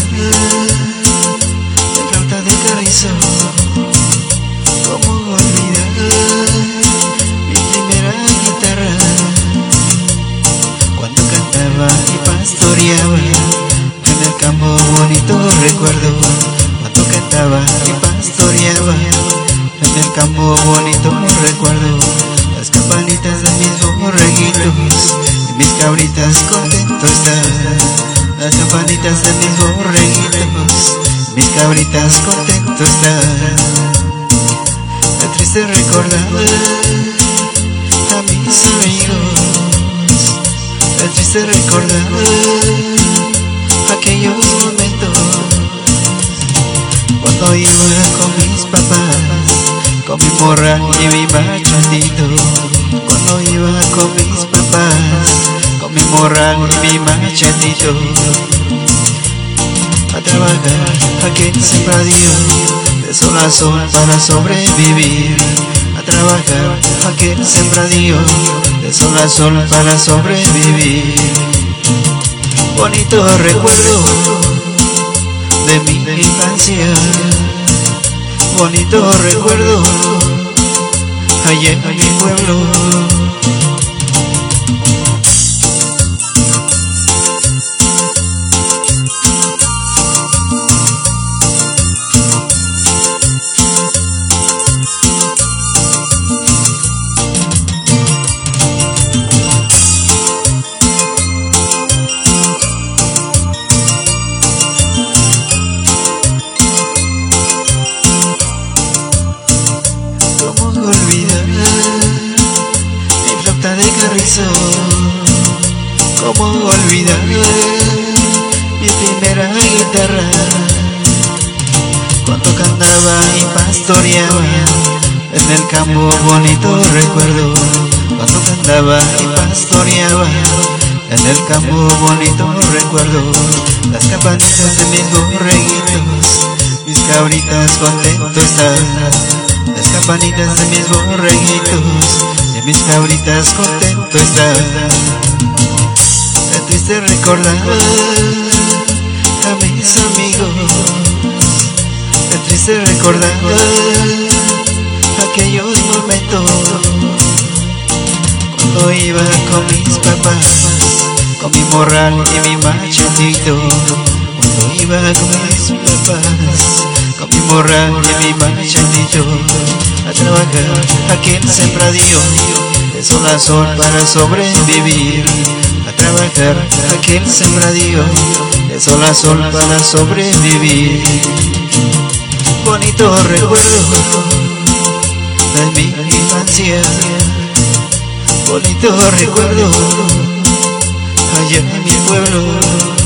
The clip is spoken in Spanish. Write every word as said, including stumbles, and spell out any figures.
la flauta de carrizo. Cómo olvidar mi primera guitarra, cuando cantaba y pastoreaba en el campo. Bonito recuerdo, cuando cantaba y pastoreaba en el campo. Bonito recuerdo, las campanitas de mis borreguitos y mis cabritas contento están. Las campanitas de mis borreguitos, mis cabritas contento están. Es triste recordar a mis amigos, es triste recordar aquellos momentos cuando iba con mis papás, con mi morral y mi machantito. Cuando iba con mis papás, con mi morral y mi machantito, a trabajar aquel sembradío de sol a sol para sobrevivir. A trabajar aquel sembradío de sol a sol para sobrevivir. Bonito recuerdo de mi infancia, bonito recuerdo allá en mi pueblo. Cómo olvidar mi primera guitarra, cuando cantaba y pastoreaba en el campo. Bonito recuerdo, cuando cantaba y pastoreaba en el campo. Bonito recuerdo, las campanitas de mis borreguitos, mis cabritas contento están. Las campanitas de mis borreguitos, de mis cabritas contento están. Es triste recordar a mis amigos, es triste recordar aquellos momentos cuando iba con mis papás, con mi morral y mi machantito. Cuando iba con mis papás, con mi morral y mi machantito, a trabajar aquel sembradío de sol a sol para sobrevivir. A trabajar aquel sembradío de sol a sol para sobrevivir. Bonito recuerdo de mi infancia, bonito recuerdo allá en mi pueblo.